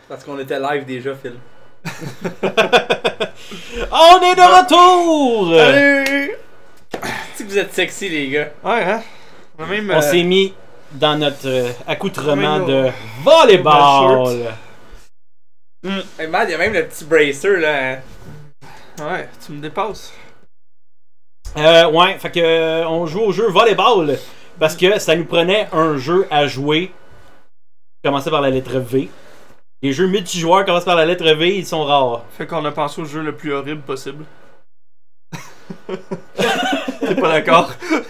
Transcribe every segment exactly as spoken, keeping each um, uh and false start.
Parce qu'on était live déjà, Phil. On est de retour! Salut! Si vous êtes sexy, les gars. Ouais, hein? On, même, On euh... s'est mis dans notre euh, accoutrement nos... de volleyball. Mm. Hey, man, il y a même le petit bracer, là. Hein? Ouais, tu me dépasses. Euh, ouais, fait que euh, on joue au jeu volleyball parce que ça nous prenait un jeu à jouer. Commencer par la lettre V. Les jeux multijoueurs commencent par la lettre V, ils sont rares. Fait qu'on a pensé au jeu le plus horrible possible. T'es pas d'accord?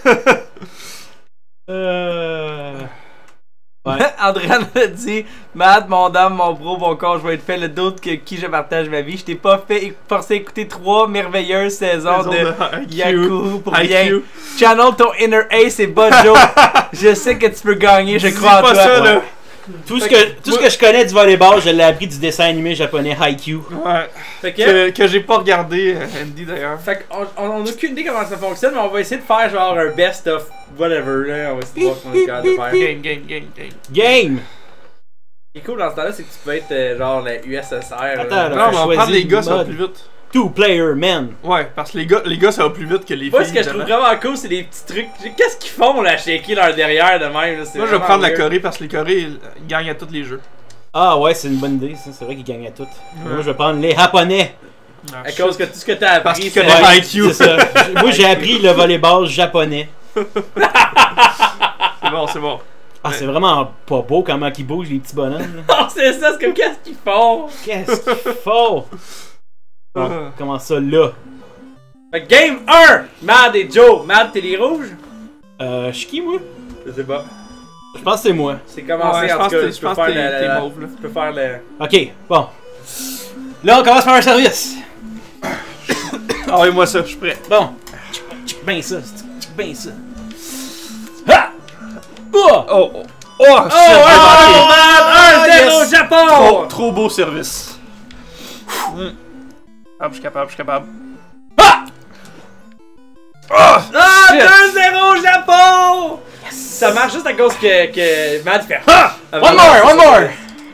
euh... Ouais. Andréane a dit Matt, mon dame, mon bro, mon corps, je vais être fait le doute que qui je partage ma vie. Je t'ai pas fait forcer à écouter trois merveilleuses saisons de, de Yaku pour rien. Channel ton inner ace et Bojo. Je sais que tu peux gagner, je crois en toi. Ça, là. Tout, ce que, que, tout moi, ce que je connais du volleyball, je l'ai appris du dessin animé japonais Haikyuu. Ouais. Fait que, que, que j'ai pas regardé, Andy d'ailleurs. Fait qu'on on a aucune idée comment ça fonctionne, mais on va essayer de faire genre un best of whatever là. On va essayer de voir comment on est capable de faire. Game, game, game, game. Game! Ce qui est cool dans ce temps-là, c'est que tu peux être euh, genre la U S S R. Attends, là. Non, mais on va prendre les gars, ça va plus vite. Two player men. Ouais, parce que les gars, les gars ça va plus vite que les Moi, filles. Moi, ce que je trouve vraiment cool, c'est des petits trucs. Qu'est-ce qu'ils font, là, shaker leur derrière de même? Là, moi, je vais prendre weird. La Corée parce que les Corées ils gagnent à tous les jeux. Ah ouais, c'est une bonne idée, ça. C'est vrai qu'ils gagnent à toutes. Ouais. Moi, je vais prendre les Japonais. Ah, à cause que tout ce que t'as appris, c'est ouais, I Q. C'est ça. Moi, j'ai appris le volleyball japonais. C'est bon, c'est bon. Ah, c'est vraiment pas beau comment ils bougent, les petits bonhommes. Oh, c'est ça, c'est comme qu'est-ce qu'ils font? Qu'est-ce qu'ils font? Bon, uh-huh. Comment ça, là? Fait que game un! Mad et Joe. Mad, t'es les rouges? Euh, je suis qui, moi? Je sais pas. Je pense que c'est moi. C'est commencé, ouais, en tout cas, je peux faire le... la... Tu peux faire le... Ok, bon. Là, on commence par un service. Ah oui, moi ça, je suis prêt. Bon. Check bien ça, check bien ça. Ha! Oh! Oh! Oh! Oh! Oh! Oh! un zéro yes. Japon! Trop, trop beau service. Mm. Ah, je suis capable, je suis capable. Ah! Ah! Ah! deux zéro Japon! Yes. Ça marche juste à cause que, que Matt fait ah! One more, one more!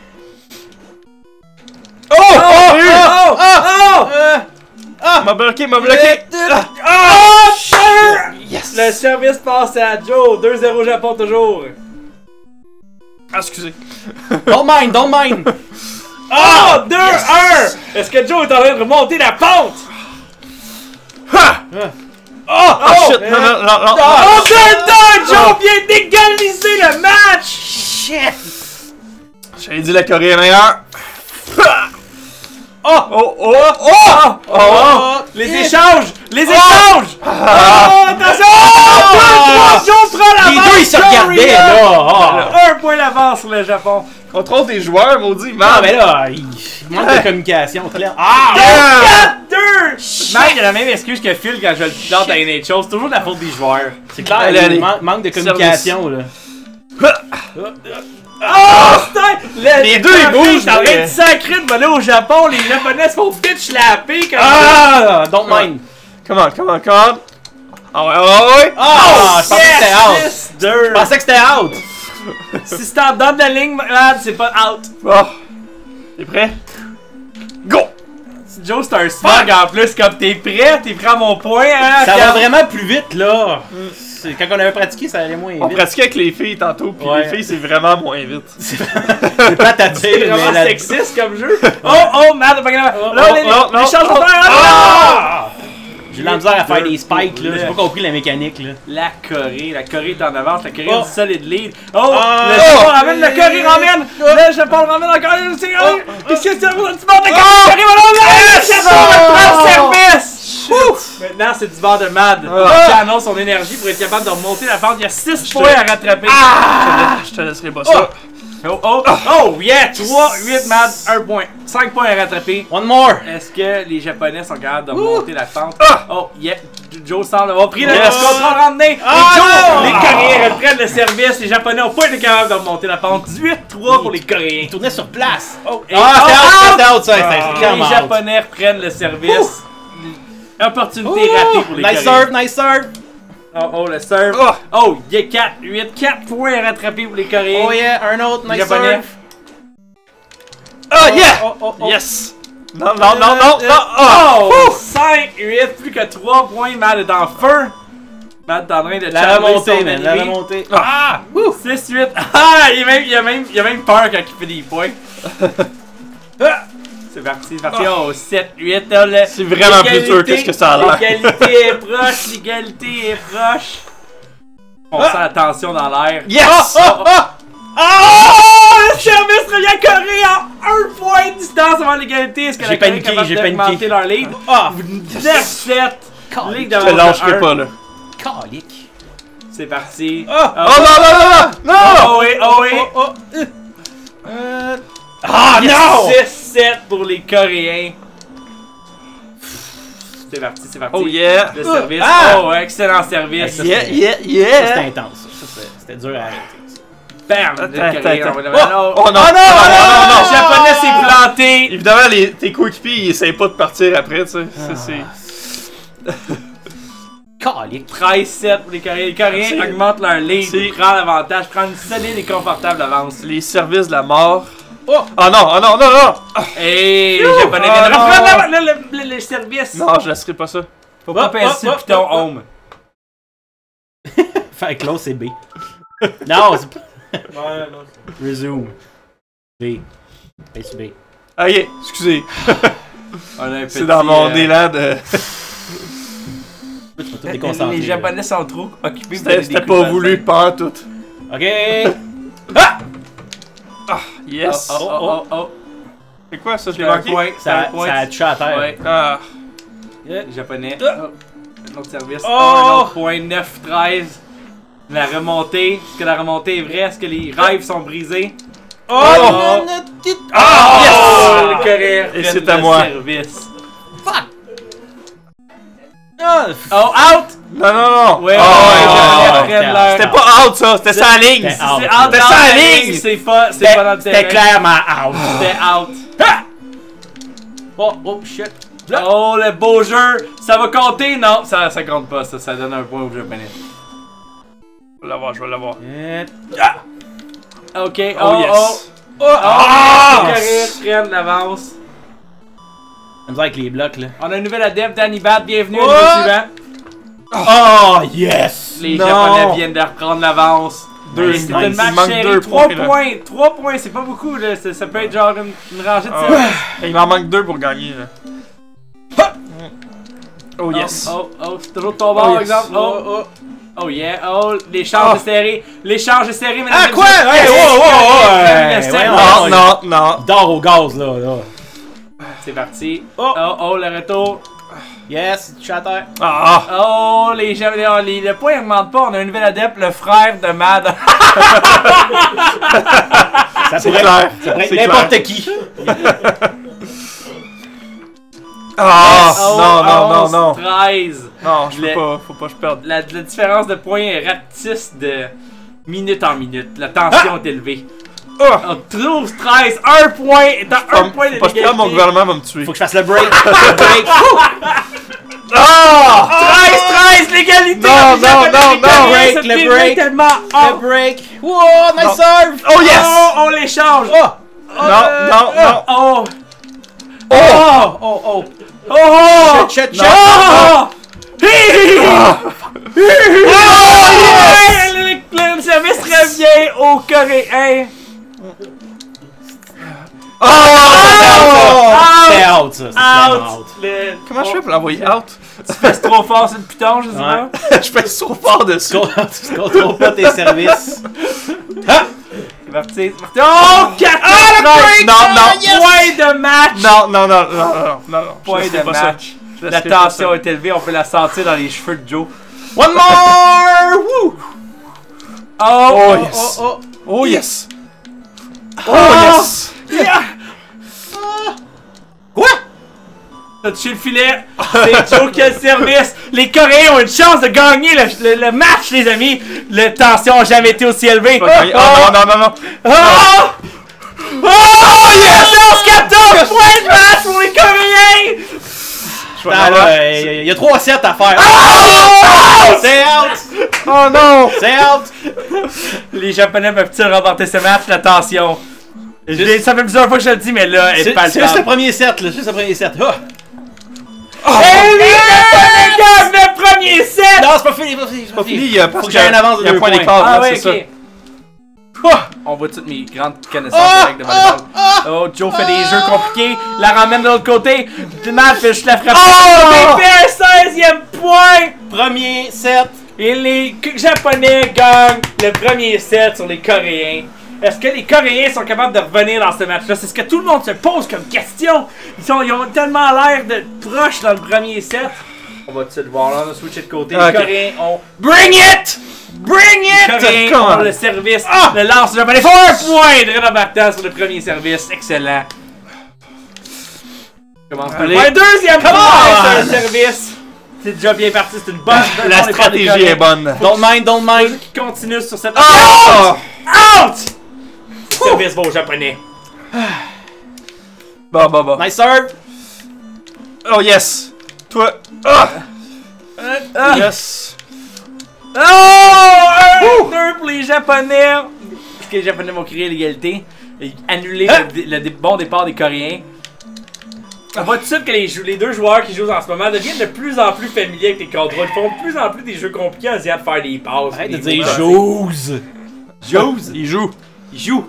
Oh! Oh! Oh! Oh! Oh! Euh, ah! M'a bloqué, m'a bloqué! Ah! Oh! Yes! Le service passe à Joe. deux zéro Japon toujours. Ah, excusez. Don't mind, don't mind! Oh! deux un! Yes. Est-ce que Joe est en train de remonter la pente? Ha! Oh! Oh! Shit! Non, non, non, non! Oh! deux deux! Joe vient d'égaliser le match! Shit! J'avais dit la Corée est meilleure. Oh! Oh! Oh! Oh! Oh! Oh! Les échanges! Les échanges! Oh! Oh! Attention! Oh! deux trois! Joe prend l'avance! Les deux, ils se regardaient, là! Oh. Un point d'avance sur le Japon. Contrôle des joueurs, maudit! Non, mais là, il manque de communication, clair. Ah! quatre deux! Mec, il a la même excuse que Phil quand je le plante à N H L. C'est toujours de la faute des joueurs. C'est clair, il man manque de communication, là. Oh, putain! Le, les deux, ils bougent! T'as rien de sacré de voler au Japon. Les Japonais se font bitch slapper comme ah! Don't mind! Come on, come on, come on! Ah ouais, ouais, ouais! Ah! Je pensais que c'était out! six deux! Je pensais que c'était out! Si c'est en dedans de la ligne, malade, c'est pas out! Oh! T'es prêt? Go! Joe, c'est un smog en plus, comme t'es prêt, t'es prêt à mon point, hein? Ça va vraiment plus vite, là! Quand on avait pratiqué, ça allait moins vite. On pratiquait avec les filles tantôt, puis ouais. les filles, c'est vraiment moins vite. C'est pas ta dire, c'est vraiment la... sexiste comme jeu. Oh, oh, merde, pas grave. Oh, là, oh, les, oh, les oh, changements oh, oh, ah! J'ai la misère à faire des spikes, là. J'ai pas compris la mécanique, là. La Corée, la Corée est en avance, la Corée a oh. du solide lead. Oh, ah! le Japon oh. ramène, le Corée ramène. Oh. Le Japon ramène encore. Qu'est-ce que c'est que ça? Tu montes de Corée, le Japon oh. prend le service. Maintenant, c'est du bord de Mad. Oh. Qui annonce son énergie pour être capable de remonter la pente. Il y a six points à rattraper. Ah! Je te laisserai pas ça. Oh, oh, oh, yeah! trois, huit, Mad, un point. cinq points à rattraper. One more! Est-ce que les Japonais sont capables de remonter la pente? Ah! Oh, yeah! Joe semble avoir pris le Yes. contrôle ramené. Ah! Et Joe, Ah! les Coréens reprennent le service. Les Japonais n'ont pas été capables de remonter la pente. dix-huit trois pour les Coréens. Il tournait sur place. Oh, et ah, c'était out, c'était out, ça. Ah, C'était clairement les out. Japonais reprennent le service. Opportunité Ouh. ratée pour les Nice Coréens. serve, nice serve. Oh, oh, le serve. Oh, oh il y a quatre, huit, quatre points à rattraper pour les Coréens. Oh yeah, un autre, Les nice Japonais. serve. Oh, yeah! Oh, oh, oh. Yes! Non, non, non, non, non! Oh! Oh! cinq, huit, plus que trois points. Matt est en feu. Matt est en train de La challenger remontée, son man, la ennemi. remontée. Ah! six, huit. Ah! Il, est même, il, a même, il a même peur quand il fait des points. Ah! C'est parti, c'est parti. Oh, sept, huit. C'est vraiment plus dur que ce que ça a l'air. L'égalité est proche, l'égalité est proche. On sent la tension dans l'air. Yes! Oh, oh, oh. Oh! Le service revient Corée en un point de distance avant l'égalité. Est-ce que J'ai la Corée est paniqué, capable j'ai d'augmenter paniqué. leur lead? Ah! neuf sept. Ligue Je te d'avance lâcherai de un. pas, là. Calique. C'est parti. Ah! Oh, Oh non, non, non, non! Non! oh oui, oh oui. Oh, oh, euh. Euh. Ah non! six sept pour les Coréens. C'est parti, c'est parti. Oh yeah! Le service. Ah! Oh, excellent service. Ça, Yeah, c'est- yeah, Ça, c'était yeah! intense. Ça, Ça, c'était dur à arrêter. Bam! Attends, Le Coréen, attends, on va le- attends. Oh, Oh non! oh non! Oh non, non, non, Le Japonais s'est planté! Évidemment, les, tes coéquipiers, ils essayent pas de partir après, tu sais. Ça, c'est... Calique. treize sept pour les Coréens. Les Coréens C'est- augmentent leur lead, c'est- prennent l'avantage, prennent une solide et confortable avance. Les services de la mort. Oh! Oh non, oh non, non, non! Et les Ouh! Japonais Oh viennent non! reprendre le, le, le, le service. Non, je laisserai pas ça. Faut pas Oh, pincer oh, le oh, piton oh, home. Fait que l'autre, c'est B. Non, c'est pas. Ouais, non. Resume. B. B sur B. Ah yeah, excusez. On a un C'est petit, dans mon euh, élan de... Tu vas tout Les, déconcentrer. les là. Japonais sont trop occupés. pour C'était donner c'était des pas coups de voulu, bassin. pas en tout. Ok. Ah! Oh, Yes! oh, oh, oh, oh. C'est quoi ça, je C'est l'ai un manqué? point, c'est un Ça, point. ça a touché à terre. Ouais. Ah! Yeah. Les Japonais. Ah. Oh. Un autre service. Oh. Oh, un autre point. neuf treize. La remontée. Est-ce que la remontée est vraie? Est-ce que les rêves sont brisés? Oh! Oh. Ah! Oh, Yes! les Coréens Et prennent c'est à le moi. service. Fuck! Ah! Oh, out! Non, non, non! Ouais, Oh, ouais, les Japonais ouais, prennent ouais. leur- C'était pas out ça, c'était sa ligne! C'était out. C'est Ah, out c'était dans ça, la la ligne! ligne. C'est pas, c'est pas dans le C'était terrain. clairement out. C'était out. Ah! Oh, oh, shit. Oh, le beau jeu! Ça va compter? Non, ça, ça compte pas, ça, ça donne un point aux Japonais. Je vais l'avoir, je vais l'avoir. Eh, Ok, oh, Oh, oh, yes! oh, Ah! les Coréens prennent l'avance. Comme ça avec les blocs là. On a un nouvel adepte, Danny Bat, bienvenue au Oh! niveau suivant. Oh, yes! Les Non. Japonais viennent de reprendre l'avance. Deux, C'est nice. une match Il manque serré, deux trois points, là. points. trois points, c'est pas beaucoup, là. Ça, ça peut être genre une, une rangée de Ah. services. Il m'en manque deux pour gagner, là. Oh yes! Oh, oh, oh, c'est toujours ton bord, Oh, par yes. exemple. Oh, oh. Oh yeah, oh, l'échange Oh. est serré. L'échange est serré, mesdames Ah, et quoi? messieurs. Hey, wow, wow, wow, Le hey, service. voyons. Non, non, non! Il dort au gaz là. là. C'est parti. Oh. Oh, oh, le retour. Yes, tu à terre. Ah! Oh, les Japonais, oh, les- le point augmente pas. On a un nouvel adepte, le frère de Mad. Ça C'est pourrait, clair! ça pourrait être C'est n'importe clair. qui. Ah! Oh, Non, non, non, onze, non! treize. Non, je peux Le- pas, faut pas que je perde. La, la différence de points est rapetisse de minute en minute. La tension est élevée. Ah! On trouve treize, un point, étant un Faut point de pas que je perde, mon l'égalité. gouvernement va me tuer. Faut que je fasse le break. Le break. Ah! treize, treize, l'égalité! Non, Les non, Japonais, non, les non. Coréens Break, se le filment break. tellement. Le Oh, break. Wow, nice Non. serve. Oh yes! oh, on l'échange! Oh. Non, non, non! Oh! Oh. Oh. Oh. Oh. Oh! Oh! Shit, shit, shit. Oh! Hi! Ah! Oh, le, le- le service revient aux Coréens. Oh! C'est out, ça. C'est clairement Out! out. Le- Comment je fais pour l'envoyer out? Tu passes trop fort sur le piton, je sais Ouais. pas. Je pèse trop fort dessus. Tu contrôles pas tes services. Ah! C'est parti, c'est parti. Oh! quatre Ah, treize! Non, non. Point de match! Non, non, non, non, non, non, non. Point Je de laisserai pas ça. match. Je La laisserai pas tension ça. est élevée, on peut la sentir dans les cheveux de Joe. One more! Woo! Oh! Oh, yes. Oh, oh. Oh yes! Oh Oh! yes! Yeah! Quoi? T'as touché le filet, c'est Joe qui a le service. Les Coréens ont une chance de gagner le, le- le match, les amis. La tension n'a jamais été aussi élevée. Oh, non, non, non, non! Oh! Oh! Yes! onze quatorze points de match pour les Coréens! Je vais Attends, l'avoir. là, il y a trois sets à faire. Oh! C'est out! Oh non! C'est out! Les Japonais peuvent-ils remporter ce match? La tension Juste... Ça fait plusieurs fois que je le dis, mais là, elle est pas le C'est temps. juste le premier set, là. C'est juste le premier set. Oh! Oh, hey, les gars, le premier set! Non, c'est pas fini, c'est pas fini. C'est pas fini, il y a parce Faut que j'aie une avance de il y a deux un point points. d'écart, Ah là, ouais, c'est ok. ça. On voit toutes mes grandes connaissances avec de volleyball. Oh, Joe fait des jeux compliqués, la ramène de l'autre côté. Matt fait juste la frappe. Oh! Il fait un seizième point! Premier set. Et les Japonais gagnent le premier set sur les Coréens. Est-ce que les Coréens sont capables de revenir dans ce match-là? C'est ce que tout le monde se pose comme question. Ils, sont, ils ont tellement l'air de proches dans le premier set. On va tout de suite voir là, on a switché de côté. Okay. Les Coréens ont... Bring it! Bring it! Les Coréens ont le service. Ah! Le lance japonais. Faut un point de Renan Bartan sur le premier service. Excellent. Commence par un deuxième point sur le service. C'est déjà bien parti, c'est une bonne... La stratégie est bonne. Don't mind, don't mind. Qui continue sur cette... Oh! Out! Le service va aux Japonais. Bon, bon, bon. Nice serve. Oh yes! Toi! Ah! Yes! Oh! Un, deux pour les Japonais. Est-ce que les Japonais vont créer l'égalité? Et annuler Hein? le, le dé- bon départ des Coréens. On voit tout de suite que les, jou- les deux joueurs qui jouent en ce moment deviennent de plus en plus familiers avec les contrôles. Ils font de plus en plus des jeux compliqués en essayant de faire des passes. Arrête de des dire moves. Jose. Jose! Il joue! Ils jouent.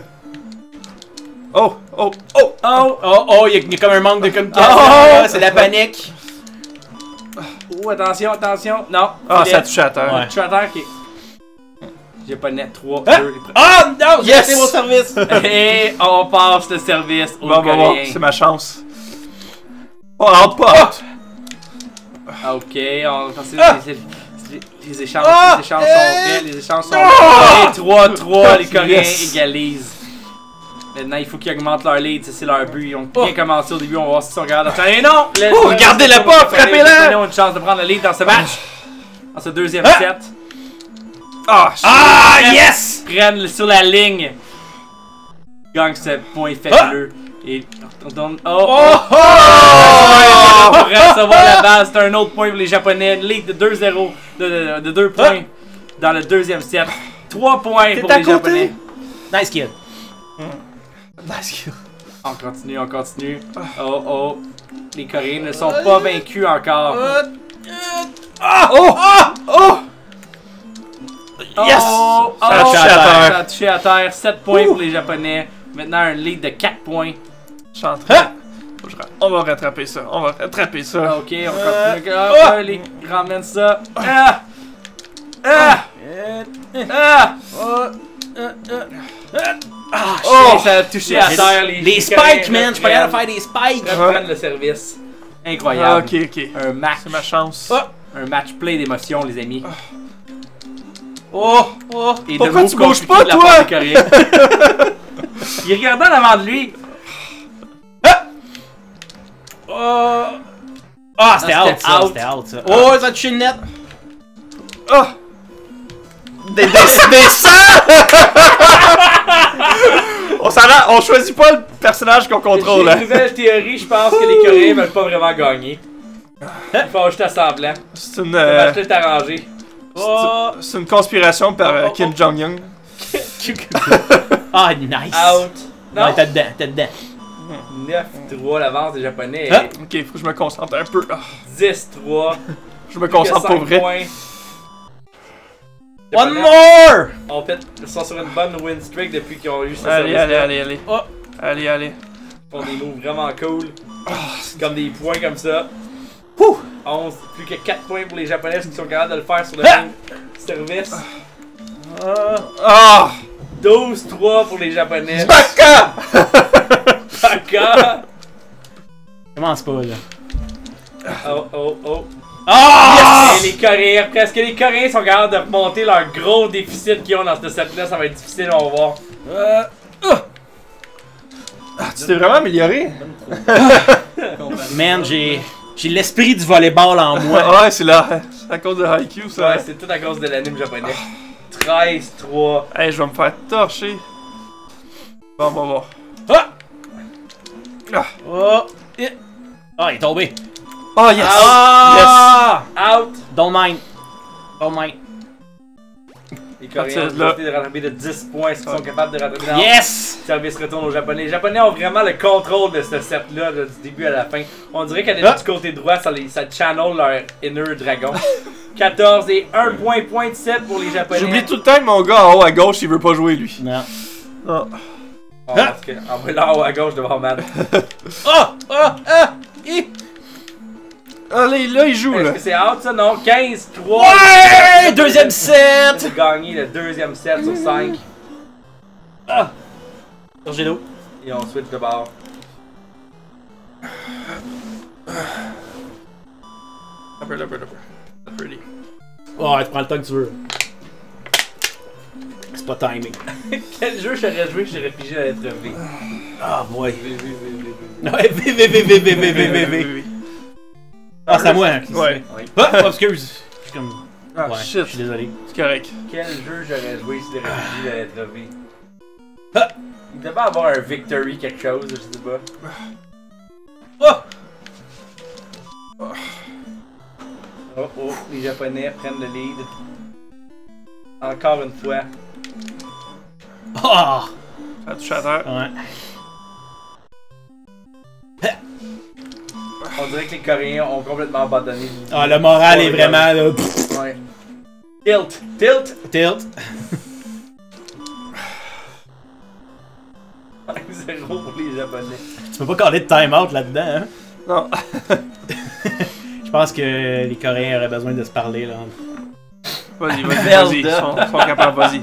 Oh! Oh! Oh! Oh! Oh, oh, il y, a- il y a comme un manque de communication. Oh! là, c'est la panique. Oh, attention, attention. Non. Ah, filet. ça a touché à terre. Ouais. Je suis à terre qui est... J'ai pas net trois, Hein? deux. Ah, non, j'ai Yes! raté mon service. Et on passe le service aux Bon, bon, bon, Coréens. c'est ma chance. Oh, rentre pas! Ok, on va passer Ah! les, les, les échanges. Ah! Les échanges Eh! sont prêts, les échanges sont Ah! prêts. trois trois, les Coréens Yes! égalisent. Maintenant, il faut qu'ils augmentent leur lead, ça, c'est leur but. Ils ont bien Oh! commencé au début, on va voir s'ils sont capables de faire. Et non! Le- Oh, le- regardez-la le- pas, les frappez-la! Japonais ont une chance de prendre le lead dans ce match. Dans ce deuxième Ah! set. Ah! shit. Ah, yes! Prennent le- sur la ligne. Gagnent ce point fabuleux. Et on donne. Oh! Oh! Oh! Oh! Pour recevoir la balle, c'est un autre point pour les Japonais. Lead de deux zéro, de, de, de deux points dans le deuxième set. trois points pour à les côté. Japonais. Nice kid. Nice kill. On continue, on continue. Oh oh. Les Coréens ne sont pas vaincus encore. Ah! Oh! Ah! Oh! Yes! Oh, oh, Ça a touché à terre. Ça a touché à terre. sept points pour les Japonais. Maintenant un lead de quatre points. Je suis en train. Faut que je ra- On va rattraper ça. On va rattraper ça. Ok, on continue. Ah, les ramène ça. Ah! Ah! Ah! Ah, Oh! shit, ça a touché à Les, terre. Les, les spikes, man. Je suis pas capable de faire des spikes. Reprennent le service. Ah, Incroyable. ok, ok. Un match. C'est ma chance. Oh! Un match plein d'émotions, les amis. Oh! Oh! Et de Pourquoi mots tu bouges compliqués pas, de la toi? part des Coréens. Il regardait en avant de lui. Oh! Ah, c'était Ah, out, c'était ça. out. C'était out, ça. Oh, ça a touché le net. Oh! Des, des, des sangs! on s'en rend- on choisit pas le personnage qu'on contrôle, J'ai hein. une nouvelle théorie, je pense que les Coréens veulent pas vraiment gagner. Ils font juste à semblant. C'est une, Le euh, match est arrangé. Oh! c'est une conspiration par euh, Oh, oh, Kim oh. Jong-un. Ah, nice. Out. Non, Non, t'es dedans, t'es dedans. neuf trois l'avance des Japonais. Hein? Ok, faut que je me concentre un peu. Ah, dix trois. je me concentre pour vrai. Points. One Japonais, more! En fait, ils sont sur une bonne win streak depuis qu'ils ont eu ce Allez, service-là. allez, allez, allez. Oh! Allez, allez. Ils font des moves vraiment cool. Comme des points comme ça. Ouh! onze, plus que quatre points pour les Japonais qui sont capables de le faire sur le Ah! même service. Ah! Ah! douze trois pour les Japonais. Baka! D'accord. Commence pas, là. Oh oh oh. Ah! Et les Coréens, presque les Coréens sont capables de remonter leur gros déficit qu'ils ont dans ce set-là. Ça va être difficile, on va voir. Euh, Ah, tu t'es vraiment amélioré? Man, j'ai j'ai l'esprit du volleyball en moi. Ouais, c'est là. C'est à cause de Haikyuu, ça. Ouais, c'est tout à cause de l'anime japonais. treize trois. Hey, je vais me faire torcher. Bon, bon, bon. Ah! Ah, Oh! Eh. Ah, il est tombé. oh yes! Ah! Out. Don't mind. Don't mind. Les Coréens Partir ont de là. décidé de rattraper de dix points. Est-ce qu'ils sont capables de rattraper dans Yes! Service retourne aux Japonais. Les Japonais ont vraiment le contrôle de ce set-là, là, du début à la fin. On dirait qu'à ah. du côté droit, ça, les, ça channel leur inner dragon. quatorze et un point, point sept pour les Japonais. J'oublie tout le temps que mon gars en haut à gauche, il veut pas jouer lui. Non. Oh. Oh, parce que, en vrai, là, en haut à gauche devant Mad. Oh! Oh! Ah! I. Allez, là, il joue, là. Est-ce que c'est out, ça? Non, quinze trois. Ouais! Deuxième set! J'ai gagné le deuxième set sur cinq. Ah! Gorgée d'eau. Et on switch de bord. Upper, upper, upper. That's pretty. Oh, tu prends le temps que tu veux. C'est pas timing. Quel jeu j'aurais joué que j'aurais pigé la lettre V? Ah, boy. V, V, V, V, V. Ouais, V, V, V, V, V, V, V, V, V. Ah, c'est à moi, hein, qui ouais. Ah, oh, excuse. Je suis comme. Ah, ouais, shit. je suis désolé. C'est correct. Quel jeu j'aurais joué si j'aurais pigé la lettre V? Ah. Il devait avoir un victory quelque chose, je sais pas. Oh! Oh oh, les Japonais prennent le lead. Encore une fois. Ah! Ça a touché à terre. Ouais. On dirait que les Coréens ont complètement abandonné. Ah, le moral est vraiment là. Ouais. Tilt! Tilt! Tilt. cinq zéro pour les Japonais. Tu peux pas caler de time-out là-dedans, hein? Non. Je pense que les Coréens auraient besoin de se parler, là. Vas-y, vas-y, vas-y. Ils sont, sont capables, vas-y.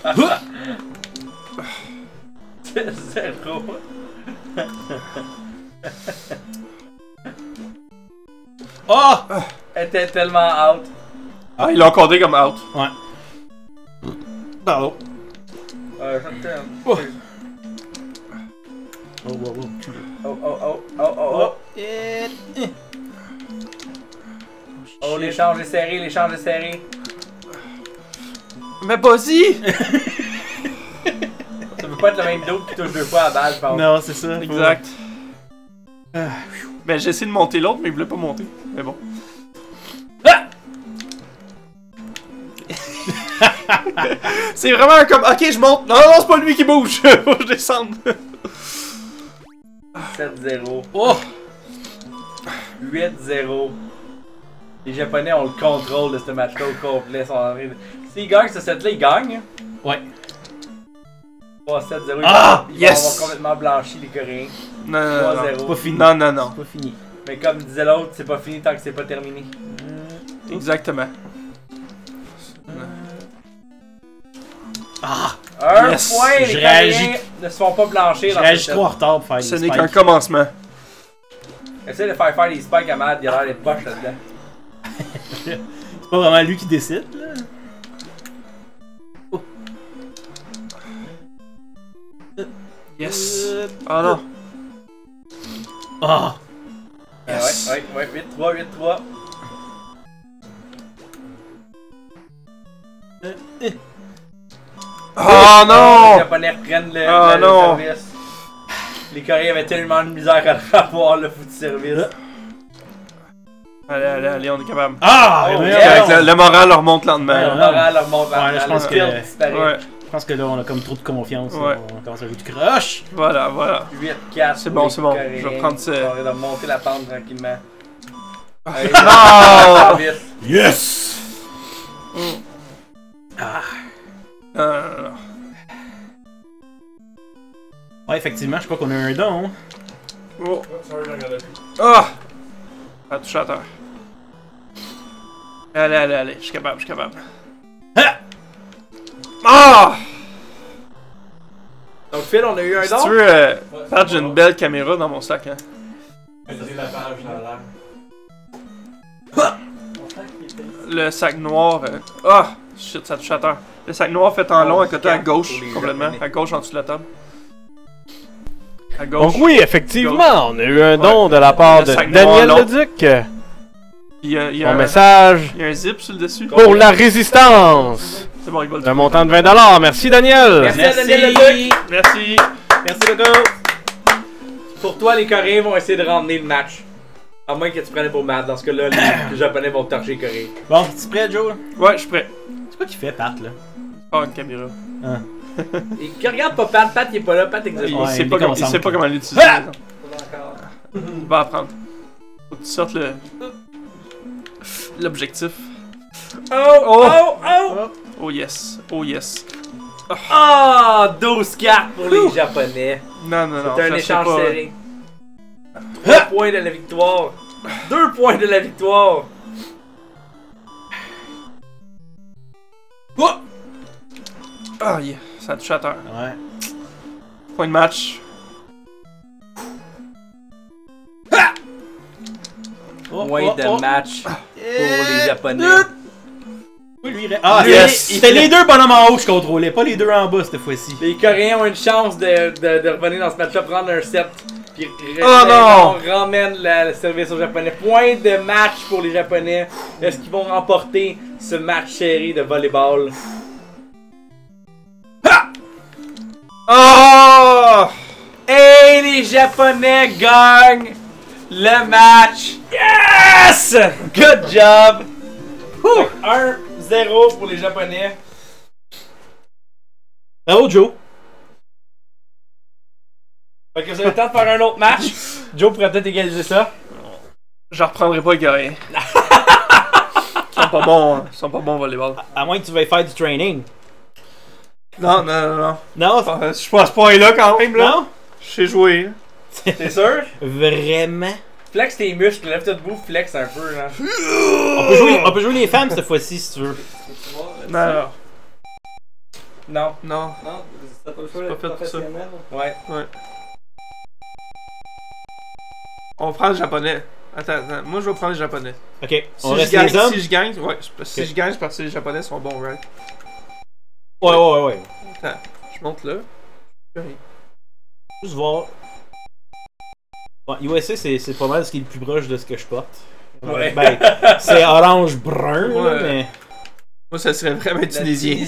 zéro. Oh! Elle était tellement out. Ah, ils l'ont compté comme out. Ouais. Bravo. Euh, je t'aime. Oh. Oh, oh, oh. Oh, oh, oh, oh, oh, oh. Oh, l'échange est serré, l'échange est serré. Mais vas-y! Ça peut pas être le même dos qui touche deux fois à la balle, je pense. Non, c'est ça. Exact. Ah. Ben, j'ai essayé de monter l'autre, mais il voulait pas monter. Mais bon. Ah! C'est vraiment comme, ok, je monte. Non, non, c'est pas lui qui bouge. Faut que je descende. sept zéro. Oh! huit zéro. Les Japonais ont le contrôle de ce match-là au complet. Ils sont en train de... S'ils gagnent ce set-là, ils gagnent. Ouais. trois sept zéro. Ah! Ils Yes! vont avoir complètement blanchi les Coréens. Non, non, non. trois zéro. C'est pas fini. Non, non, non. C'est pas fini. Mais comme disait l'autre, c'est pas fini tant que c'est pas terminé. Exactement. Ah! Un Yes. point, les Je Coréens réagis- ne se font pas blanchir Je dans réagis ce trop en retard pour faire Ce les n'est spikes. qu'un commencement. Essaye de faire faire des spikes à Mad, il a l'air d'être poche là-dedans. C'est pas vraiment lui qui décide, là. Oh. Yes. Ah non. Ah! Ah ouais, ouais, ouais, huit trois, huit trois. Ah Les non! Japonais reprennent le, Ah, le- le non. service. Les Coréens avaient tellement de misère à avoir le foutu service. Allez, allez, allez, on est capable. Ah! Oh, mais yeah. non. Avec le, le moral leur monte Le lentement. Ouais, moral leur monte Ouais, je pense le que- tilt disparaît. Ouais, Je pense que là, on a comme trop de confiance. Ouais. là. On commence à jouer du crush. voilà, voilà. huit quatre. C'est bon, c'est bon. Je vais prendre ça. On va remonter la pente tranquillement. Allez, Non! service. Yes! Ah, non, non, non. Ouais, effectivement, je crois qu'on a un don. Oh. Ah! Ça a touché à terre. Allez, allez, allez, je suis capable, je suis capable. Ah! Ah! Donc Phil, on a eu un Si don. tu veux, euh, Pat, j'ai une belle caméra dans mon sac, hein. Le sac noir. euh, Ah! Shit, ça touche à terre. Le sac noir fait en long à côté à gauche, Pour les complètement. Japonais. À gauche en dessous de la table. À gauche. Donc oui, effectivement, on a eu un don Ouais. de la part Le de sac noir Daniel long. Leduc. Il y a, il y a Mon un, message il y a un zip sur le dessus. pour la résistance C'est bon, il va le d'un montant de vingt dollars. Merci Daniel. Merci. Merci! Daniel Leduc. Merci. Merci, Logo! Pour toi, les Coréens vont essayer de ramener le match. À moins que tu prennes pour Mad. Dans ce cas-là, les, les Japonais vont torcher les Coréens. Bon, tu es prêt, Joe? Ouais, je suis prêt. C'est quoi qu'il fait, Pat, là? Oh, une caméra. Ah. Et regarde pas Pat, Pat il est pas là, Pat existe Il, pas. sait, il pas comme, il déconcentre. sait pas comment l'utiliser. Ah! Il va apprendre. Faut que tu sortes le. L'objectif. Oh, oh, oh! Oh yes, oh yes. Ah, oh, douze cartes pour les Japonais. Non, non, non. C'est un ça, échange pas... serré. trois points de la victoire. deux points de la victoire. Oh! Ah, yeah. Ça a touché à terre. Ouais. Point de match. Oh, Point oh, de oh. match pour les Japonais. Oui, lui, il... Ah, Yes. c'était les deux bonhommes en haut que je contrôlais, pas les deux en bas cette fois-ci. Les Coréens ont une chance de, de, de revenir dans ce match-là, prendre un set. Puis Oh non! on ramène la- le service aux Japonais. Point de match pour les Japonais. Est-ce qu'ils vont remporter ce match serré de volleyball? Oh! Et les Japonais gagnent le match. Yes! Good job! un zéro pour les Japonais. Bravo, Joe. Fait que vous avez le temps de faire un autre match. Joe pourrait peut-être égaliser ça. Je reprendrai pas les Coréens. Ils sont pas bons, hein. Ils sont pas bons au volleyball. À moins que tu veuilles faire du training. Non, non, non, non. Non? Euh, Je suis pas à ce point-là quand même, là. Non? Je sais jouer. T'es sûr? Vraiment? Flex tes muscles, lève-toi debout, flex un peu là. On peut, jouer, on peut jouer les femmes cette fois-ci si tu veux. Non, non. Non. Non. Non, t'as pas le choix C'est pas fait pour ça. Ouais. Ouais. On prend le japonais. Attends, attends. Moi, je vais prendre le japonais. Ok, Si on je reste gagne, les hommes? si je gagne, ouais. c'est- Si Ok. je gagne, c'est parce que les japonais sont bons, right? Ouais, ouais, ouais, ouais. Attends, je monte là. Juste voir. Bon, U S A, c'est c'est pas mal ce qui est le plus proche de ce que je porte. Ouais. Ben, c'est orange-brun, là, Ouais. mais. Moi, ça serait vraiment tunisien.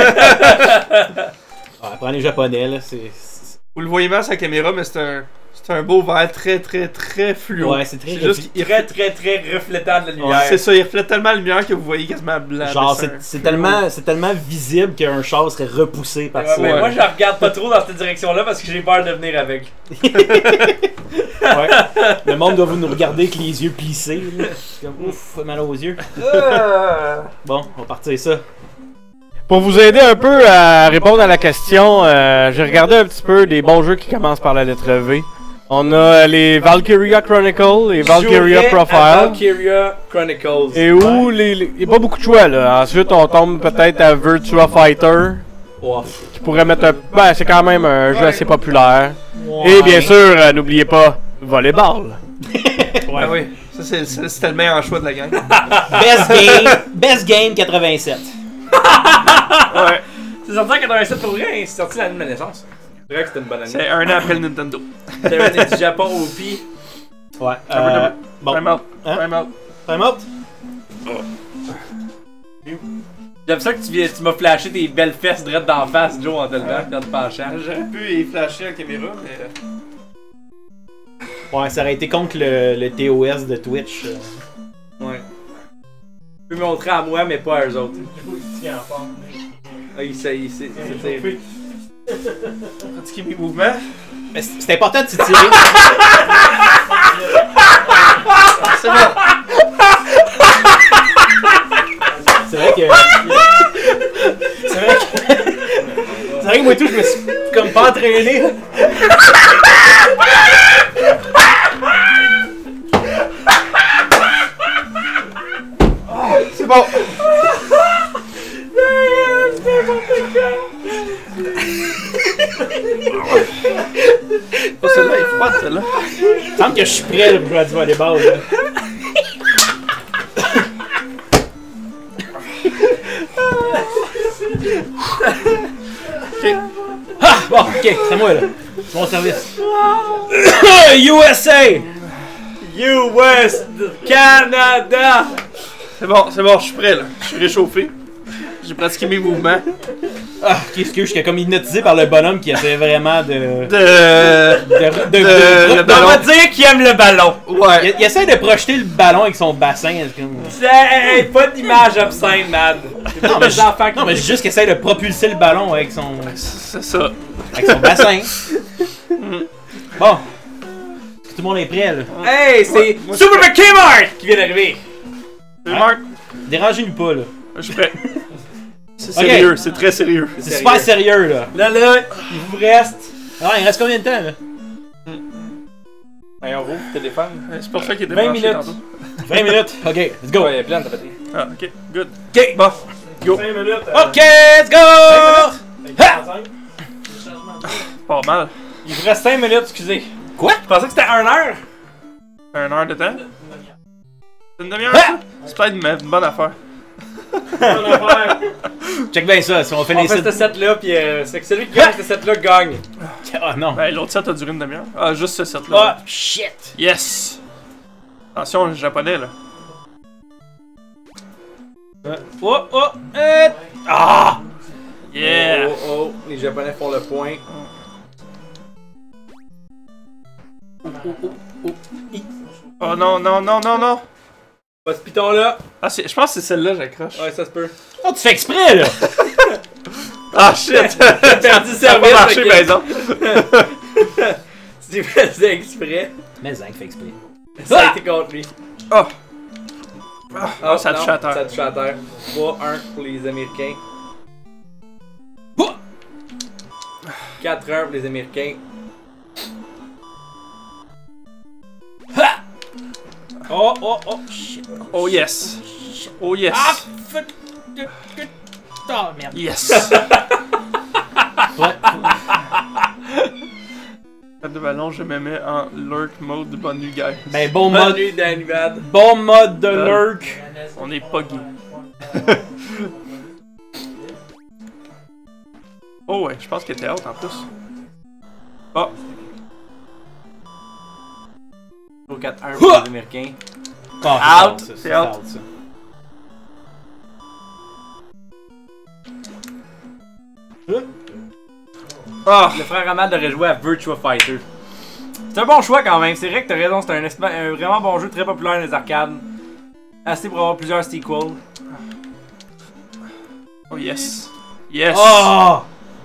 Ouais, prends les japonais, là, c'est. c'est- Vous le voyez mal sur la caméra, mais c'est un, c'est un beau vert très, très, très fluo. Ouais, c'est très. C'est juste qu'il Très très très reflétant de la lumière. C'est ça, il reflète tellement la lumière que vous voyez quasiment blanc. Genre, mais c'est un c'est fluo. tellement, c'est tellement visible qu'un char serait repoussé par Ouais, ça. mais Ouais. moi je regarde pas trop dans cette direction-là parce que j'ai peur de venir avec. Ouais. Le monde doit vous nous regarder avec les yeux plissés. là. C'est comme ouf, mal aux yeux. Bon, on va partir ça. Pour vous aider un peu à répondre à la question, euh, j'ai regardé un petit peu des bons jeux qui commencent par la lettre V. On a les Valkyria Chronicle et Valkyria Jouerais à Profile. Valkyria Chronicles. Et où les, les- il n'y a pas beaucoup de choix là. Ensuite, on tombe peut-être à Virtua Fighter, Oh. qui pourrait mettre un. Ben, c'est quand même un jeu Ouais. assez populaire. Ouais. Et bien sûr, euh, n'oubliez pas Volleyball. Ah oui, ça c'est- c'est c'était le meilleur choix de la gang. Best game, best game quatre-vingt-sept. Ouais. C'est sorti en quatre-vingt-sept pour vrai, c'est sorti l'année de ma naissance. C'est vrai que c'était une bonne année. C'est un an après le Nintendo. C'était l'année du Japon au Pi. Ouais. Double, Euh, double. bon. Time out. Hein? Time out. Time out. J'aime ça que tu, viens- tu m'as flashé tes belles fesses drettes d'en face, Joe, en te levant et en te penchant. J'aurais pu y flasher la caméra, mais. Ouais, ça aurait été contre le, le T O S de Twitch. euh. Ouais. Tu peux montrer à moi, mais pas à eux autres. Ah, il sait, il sait, c'est terrible. Pratiquer mes mouvements. Mais c'est c'est important de s'étirer. C'est bon. C'est vrai que. C'est vrai que. C'est vrai que moi et tout, je me suis comme pas entraîné. C'est bon. Oh, celle-là est froide, celle-là. Il me semble que je suis prêt là, pour jouer à du volleyball. Là. Ok. Ah, bon, ok, c'est moi là. Mon service. U S A! U S Canada! C'est bon, c'est bon, je suis prêt là. Je suis réchauffé. J'ai pratiqué mes mouvements. Ah, qu'est-ce que j'étais comme hypnotisé par le bonhomme qui essaie vraiment de. De. de. de. de, de- de- le ballon. On va dire qu'il aime le ballon. Ouais. il, il essaie de projeter le ballon avec son bassin. c'est Comme... Hey, pas d'image obscène, Mad. C'est Non, pas mais des je- enfants qui Non, mais je dis juste qu'il essaie de propulser le ballon avec son. C'est ça. avec son bassin. Bon. Tout le monde est prêt, là. Hey, c'est Ouais, moi, Super McKmart qui vient d'arriver. C'est Marc. Dérangez-nous pas, là. Je suis prêt. C'est Ok. sérieux, c'est très sérieux. C'est super sérieux, là. Là, là, il vous reste. Ah, il reste combien de temps, là? Ben, on rouvre le téléphone. Ouais, C'est pour ça qu'il était vingt branché minutes. tantôt. vingt minutes. Ok, let's go. Ouais, il y a plein de batteries. Ah, ok, good. Ok, Bon, go. cinq minutes. Ok, let's go! Ha! Pas mal. Il vous reste cinq minutes, excusez. Quoi? Je pensais que c'était une heure. Un heure de temps? C'est une demi-heure, Ah! ça? C'est peut-être une une bonne affaire. Check bien ça, si on fait On les fait sites. ce set-là, puis euh, c'est que celui qui gagne ce set-là gagne. Ah non. Ben, l'autre set a duré une demi-heure. Ah, juste ce set-là. Ah, shit! Yes! Attention, le japonais, là. Oh, oh, euh... Ah! Yeah! Oh, oh, oh, les Japonais font le point. Oh non, non, non, non, non! Pas ce piton-là. Ah, c'est- je pense que c'est celle-là, j'accroche. Ouais, ça se peut. Oh, tu fais exprès, là! Ah, shit! T'as perdu Ça a service. pas marché, ok. par exemple. Tu faisais exprès. Mais Zach fait exprès. Ça a été contre lui. Oh! Oh, ça a non, touché à terre. Ça a touché à terre. trois un pour les Américains. Oh! quatre un pour les Américains. Oh, oh, oh, shit. Oh yes! Oh yes! Ah, fuck! Oh, merde. Yes! Ouais. Tête de ballon, je me mets en lurk mode de bonne nuit, guys. Ben, bon Bonne mode. nuit, Danny Bad. Bon mode de Euh. lurk. On est pas gay. Oh ouais, je pense qu'elle était haute en plus. Oh! quatre un pour les Américains. Ah, Out. c'est C'est ça, out. c'est ça. Ah! Le frère Ahmad aurait joué à Virtua Fighter. C'est un bon choix quand même. C'est vrai que t'as raison, c'est un, espa- un vraiment bon jeu très populaire dans les arcades. Assez pour avoir plusieurs sequels. Oh yes! Yes! Oh!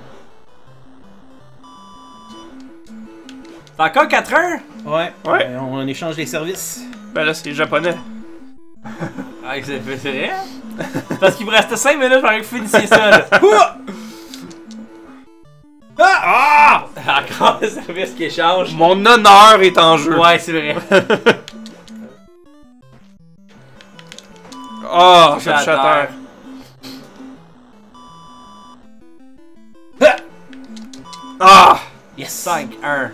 C'est encore quatre un? Ouais. Ouais. Euh, on échange les services. Ben là, c'est japonais. Ah, c'est c'est vrai? Parce qu'il vous restait cinq minutes pour que vous finissiez ça là. Ah! Ah! Encore le service qui échange. Mon honneur est en jeu. Ouais, c'est vrai. Oh, Touché j'ai à touché à terre. Ah! Yes! cinq un.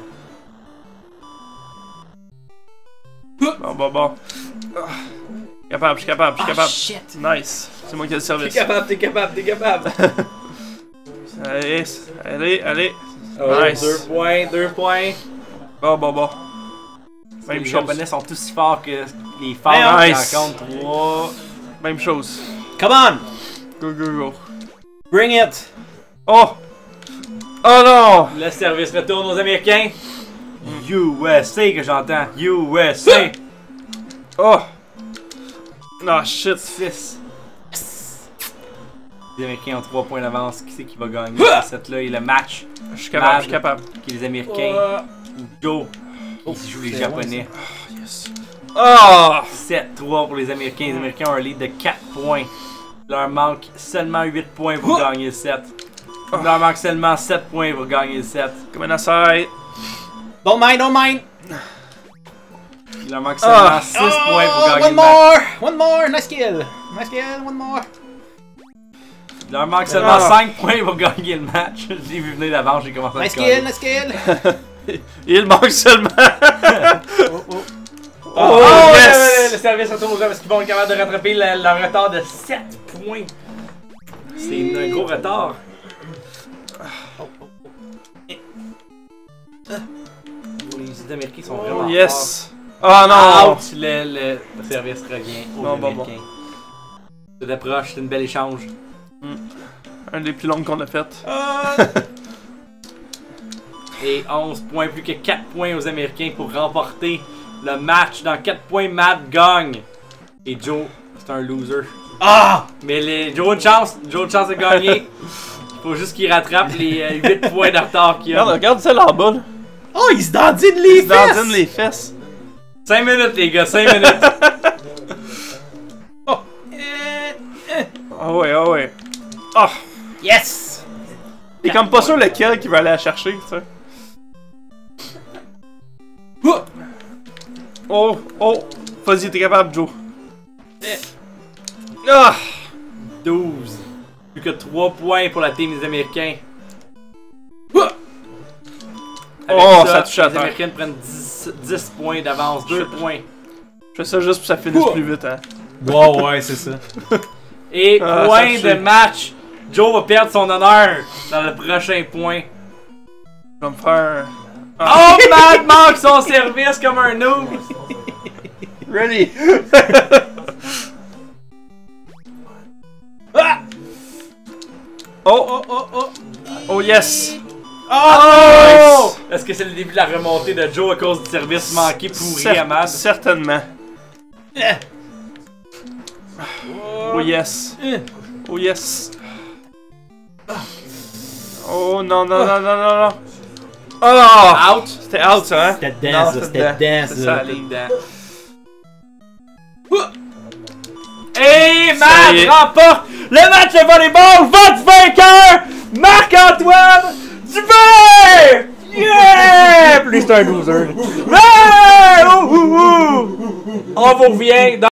Bon, bon, bon. Ah. Capable, je suis capable, je suis Ah, capable. shit! Nice. C'est moi qui ai le T'es service. capable, t'es capable, t'es capable. Allez, allez, allez. Oh, Nice. deux points, deux points. Bon, bon, bon. Même Les chose. Japonais sont aussi forts que les forts Nice. qui en comptent trois. Même chose. Come on! Go, go, go. Bring it! Oh! Oh non! Le service retourne aux Américains. U S A que j'entends. U S A. Oh! Ah, shit. six. Les Américains ont trois points d'avance. Qui c'est qui va gagner ce set-là? Et le match Je suis capable, je suis Mad. capable. qui est les Américains ou Go qui jouent les c'est Japonais. Yes. Oh! sept trois pour les Américains. Les Américains ont un lead de quatre points. Il leur manque seulement huit points pour gagner le set. Il leur manque seulement sept points pour gagner le set. Come on, aside. Don't mind, don't mind! Il leur manque seulement Ah. six points pour Oh, gagner one le match. more! One more! Nice kill! Nice kill, one more! Il leur manque seulement Ah. cinq points pour gagner le match. Je l'ai vu venir d'avant, j'ai commencé à Nice le kill, coller. nice kill! Il manque seulement. Oh, oh. Oh, Oh, yes! le, le service retourne aux gens parce qu'ils vont être capables de rattraper le, leur retard de sept points. C'est un gros retard. Les Américains sont vraiment Oh, yes! Oh forts. non! Out, le, le, le service revient aux Bon, bon, bon. Américains. C'est d'approche, c'est une belle échange. Mm. un des plus longs qu'on a fait. Ah. Et onze points, plus que quatre points aux Américains pour remporter le match. Dans quatre points, Matt gagne. Et Joe, c'est un loser. Ah! Mais les, Joe a une chance. Joe a une chance de gagner. Il faut juste qu'il rattrape les euh, huit points de retard qu'il a. Regarde, regarde celle en bas là. Oh, il se dandine les Il se fesses! dandine les fesses. cinq minutes les gars, cinq minutes. Oh. Ah ouais, ah ouais. Ah! Yes! T'es comme pas sûr lequel qui va aller la chercher, tu sais. Oh, oh! Vas-y, t'es capable, Joe. Ah! douze. Plus que trois points pour la team des Américains. Avec Oh, ça, ça touche à les terre. Américains prennent dix, dix points d'avance, deux points. Je fais ça juste pour que ça finisse Oh. plus vite, hein. Wow, ouais, c'est ça. Et Ah, point ça de match. Joe va perdre son honneur dans le prochain point. Je vais me faire. Oh, Matt manque son service comme un noob. Ready! Ah! Oh, oh, oh, oh! Oh, yes! Oh! Est-ce que c'est le début de la remontée de Joe à cause du service manqué pourri Cer- à Matt? Certainement. Oh, yes! Oh, yes! Oh, non, non, non, non, non, non! Oh! Out! C'était out, ça, hein? C'était Non, dedans, ça, c'était dedans. dedans, C'est ça. ça. Allez dedans. Et Ça y est. Matt remporte le match de volleyball. Votre vainqueur, Marc-Antoine Dubé! Yeah! Plus c'est un loser. Ouais! Ouh, ouh, ouh. On vous revient dans